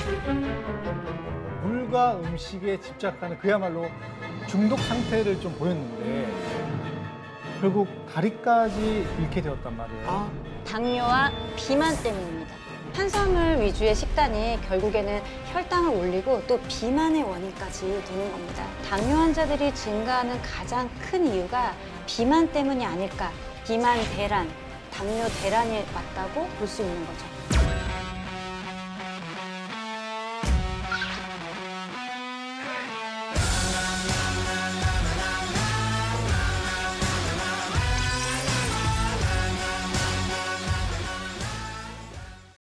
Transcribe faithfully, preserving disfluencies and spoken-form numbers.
물과 음식에 집착하는 그야말로 중독 상태를 좀 보였는데 결국 다리까지 잃게 되었단 말이에요. 아. 당뇨와 비만 때문입니다. 탄수화물 위주의 식단이 결국에는 혈당을 올리고 또 비만의 원인까지 되는 겁니다. 당뇨 환자들이 증가하는 가장 큰 이유가 비만 때문이 아닐까. 비만 대란, 당뇨 대란이 왔다고 볼 수 있는 거죠.